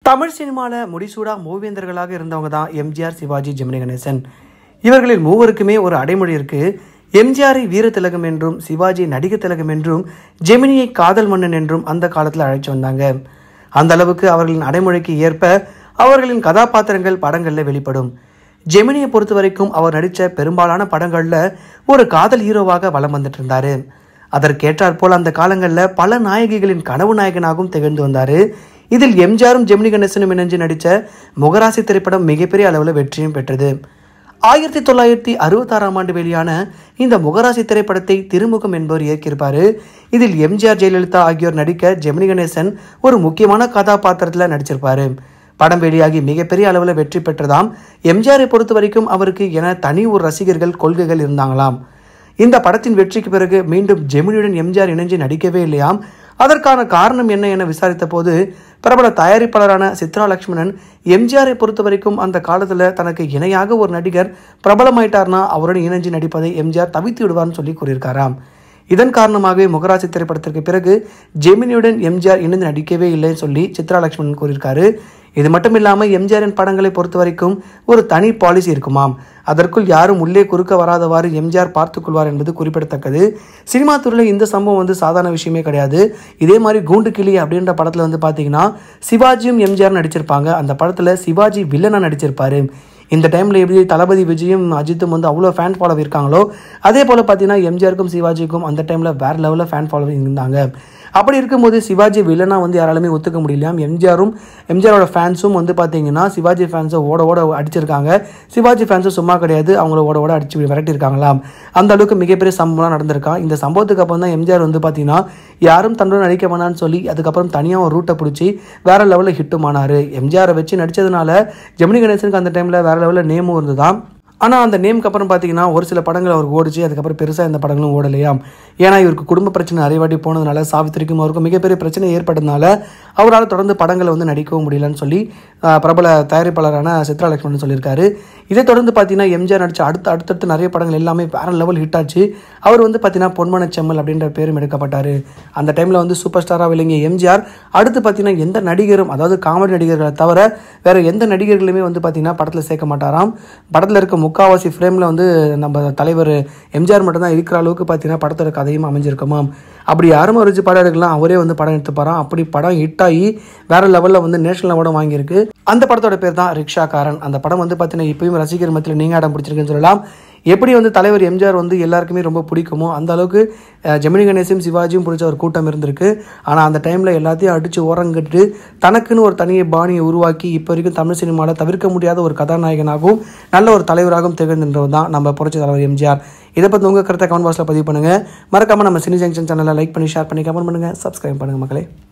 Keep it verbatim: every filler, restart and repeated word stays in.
தமிழ் சினிமாவில் முடிசூடா மூவேந்தர்களாக இருந்தவங்க தான் எம்ஜிஆர், சிவாஜி, ஜெமினி கணேசன். இவர்களில் மூவருக்குமே ஒரு அடைமொழி இருக்கு. எம்ஜிஆரை வீர திலகம் என்றும், சிவாஜி நடிக திலகம் என்றும், ஜெமினியை காதல் மன்னன் என்றும் அந்த காலத்தில் அழைச்சு வந்தாங்க. அந்த அளவுக்கு அவர்களின் அடைமொழிக்கு ஏற்ப அவர்களின் கதாபாத்திரங்கள் படங்களில் வெளிப்படும். ஜெமினியை பொறுத்த வரைக்கும் அவர் நடித்த பெரும்பாலான படங்களில் ஒரு காதல் ஹீரோவாக வலம் வந்துட்டு இருந்தார். அதற்கேற்றாற்போல் அந்த காலங்களில் பல நாயகிகளின் கனவு நாயகனாகவும் திகழ்ந்து வந்தார். இதில் எம்ஜிஆரும் ஜெமினி கணேசனும் இணைஞ்சு நடித்த முகராசி திரைப்படம் மிகப்பெரிய அளவில் வெற்றியும் பெற்றது. ஆயிரத்தி தொள்ளாயிரத்தி அறுபத்தாறாம் ஆண்டு வெளியான இந்த முகராசி திரைப்படத்தை திருமுகம் என்பவர் இயக்கியிருப்பார். இதில் எம்ஜிஆர், ஜெயலலிதா ஆகியோர் நடிக்க ஜெமினி கணேசன் ஒரு முக்கியமான கதாபாத்திரத்தில் நடிச்சிருப்பார். படம் வெளியாகி மிகப்பெரிய அளவில் வெற்றி பெற்றதாம். எம்ஜிஆரை பொறுத்த வரைக்கும் அவருக்கு என தனி ஒரு ரசிகர்கள் கொள்கைகள் இருந்தாங்களாம். இந்த படத்தின் வெற்றிக்கு பிறகு மீண்டும் ஜெமினியுடன் எம்ஜிஆர் இணைஞ்சு நடிக்கவே இல்லையாம். அதற்கான காரணம் என்ன என விசாரித்த போது பிரபல தயாரிப்பாளரான சித்ரா லட்சுமணன் எம்ஜிஆரை பொறுத்த வரைக்கும் அந்த காலத்தில் தனக்கு இணையாக ஒரு நடிகர் பிரபலமாயிட்டார்னா அவருடன் இணைஞ்சு நடிப்பதை எம்ஜிஆர் தவித்து விடுவார்னு சொல்லி கூறியிருக்காராம். இதன் காரணமாகவே முகராசி திரைப்படத்திற்கு பிறகு ஜெமினியுடன் எம்ஜிஆர் இணைந்து நடிக்கவே இல்லைன்னு சொல்லி சித்ரா லட்சுமணன் கூறியிருக்காரு. இது மட்டும் இல்லாமல் எம்ஜிஆரின் படங்களை பொறுத்த வரைக்கும் ஒரு தனி பாலிசி இருக்குமாம். அதற்குள் யாரும் உள்ளே குறுக்க வராதவாறு எம்ஜிஆர் பார்த்துக்கொள்வார் என்பது குறிப்பிடத்தக்கது. சினிமா துறையில் இந்த சம்பவம் வந்து சாதாரண விஷயமே கிடையாது. இதே மாதிரி கூண்டு கிளி அப்படின்ற படத்தில் வந்து பார்த்தீங்கன்னா சிவாஜியும் எம்ஜிஆர் நடிச்சிருப்பாங்க. அந்த படத்தில் சிவாஜி வில்லனாக நடிச்சிருப்பாரு. இந்த டைமில் எப்படி தளபதி விஜயும் அஜித்தும் வந்து அவ்வளோ ஃபேன் ஃபாலோவர் இருக்காங்களோ அதே போல் பார்த்தீங்கன்னா எம்ஜிஆருக்கும் சிவாஜிக்கும் அந்த டைமில் வேறு லெவலில் ஃபேன் ஃபாலோவிங் இருந்தாங்க. அப்படி இருக்கும்போது சிவாஜி வில்லனாக வந்து யாராலுமே ஒத்துக்க முடியலையாம். எம்ஜிஆரும் எம்ஜிஆரோட ஃபேன்ஸும் வந்து பார்த்தீங்கன்னா சிவாஜி ஃபேன்ஸை ஓட ஓட அடிச்சிருக்காங்க. சிவாஜி ஃபேன்ஸும் சும்மா கிடையாது, அவங்கள ஓட ஓட அடிச்சு விரட்டியிருக்காங்களாம். அந்த அளவுக்கு மிகப்பெரிய சம்பவம் நடந்திருக்கான். இந்த சம்பவத்துக்கு அப்புறம் தான் எம்ஜிஆர் வந்து பார்த்தீங்கன்னா யாரும் தன்னுடன் நடிக்க வேணான்னு சொல்லி அதுக்கப்புறம் தனியாக ஒரு ரூட்டை பிடிச்சி வேற லெவலில் ஹிட்டும் ஆனார். எம்ஜிஆரை வச்சு நடித்ததுனால ஜெமினி கணேசனுக்கு அந்த டைமில் வேற லெவலில் நேமும் இருந்ததாம். ஆனால் அந்த நேமுக்கு அப்புறம் பார்த்தீங்கன்னா ஒரு சில படங்கள் அவருக்கு ஓடிச்சு. அதுக்கப்புறம் பெருசாக இந்த படங்களும் ஓடலையாம். ஏன்னா இவருக்கு குடும்ப பிரச்சனை நிறைய வாட்டி போனதுனால சாவித்திரிக்கும் அவருக்கும் மிகப்பெரிய பிரச்சனை ஏற்பட்டதுனால அவரால் தொடர்ந்து படங்களை வந்து நடிக்கவும் முடியலன்னு சொல்லி பிரபல தயாரிப்பாளரான சித்ரா லட்சுமணன் சொல்லியிருக்காரு. இதை தொடர்ந்து பார்த்தீங்கன்னா எம்ஜிஆர் நடித்த அடுத்த அடுத்தடுத்து நிறைய படங்கள் எல்லாமே வேற லெவல் ஹிட் ஆச்சு. அவர் வந்து பார்த்தீங்கன்னா பொன்மன செம்மல் அப்படின்ற பேரும் எடுக்கப்பட்டார். அந்த டைமில் வந்து சூப்பர் ஸ்டாராக விளங்கிய எம்ஜிஆர் அடுத்து பார்த்தீங்கன்னா எந்த நடிகரும், அதாவது காமெடி நடிகர்களை தவிர வேறு எந்த நடிகர்களுமே வந்து பார்த்தீங்கன்னா படத்தில் சேர்க்க மாட்டாராம். படத்தில் இருக்க முக்காவாசி ஃப்ரேமில் வந்து நம்ம தலைவர் எம்ஜிஆர் மட்டும்தான் இருக்கிற அளவுக்கு பார்த்தீங்கன்னா படத்தோட கதையும் அமைஞ்சிருக்குமாம். அப்படி யாரும் வச்சு படம் எடுக்கலாம், அவரே வந்து படம் எடுத்துப்பாராம். அப்படி படம் ஹிட் ஆகி வேற லெவலில் வந்து நேஷனல் அவார்டும் வாங்கியிருக்கு. அந்த படத்தோட பேர் தான் ரிக்ஷாக்காரன். அந்த படம் வந்து பார்த்தீங்கன்னா இப்பயும் ரசிகர் மத்தியில் நீங்க இடம் பிடிச்சிருக்குன்னு சொல்லலாம். எப்படி வந்து தலைவர் எம்ஜிஆர் வந்து எல்லாருக்குமே ரொம்ப பிடிக்குமோ அந்த அளவுக்கு ஜெமினி கணேசனும் சிவாஜியும் பிடிச்ச ஒரு கூட்டம் இருந்திருக்கு. ஆனால் அந்த டைமில் எல்லாத்தையும் அடித்து ஓரங்கட்டு தனக்குன்னு ஒரு தனியை பாணியை உருவாக்கி இப்போ வரைக்கும் தமிழ் சினிமாவில் தவிர்க்க முடியாத ஒரு கதாநாயகனாகவும் நல்ல ஒரு தலைவராகவும் திகழ்கின்றவர் தான் நம்ம புரட்சி தலைவர் எம்ஜிஆர். இதை பற்றி உங்கள் கருத்தை கமெண்ட் பாக்ஸில் பதிவு பண்ணுங்கள். மறக்காமல் நம்ம சினி ஜங்ஷன் சேனலை லைக் பண்ணி ஷேர் பண்ணி கமெண்ட் பண்ணுங்கள், சப்ஸ்கிரைப் பண்ணுங்கள் மக்களே.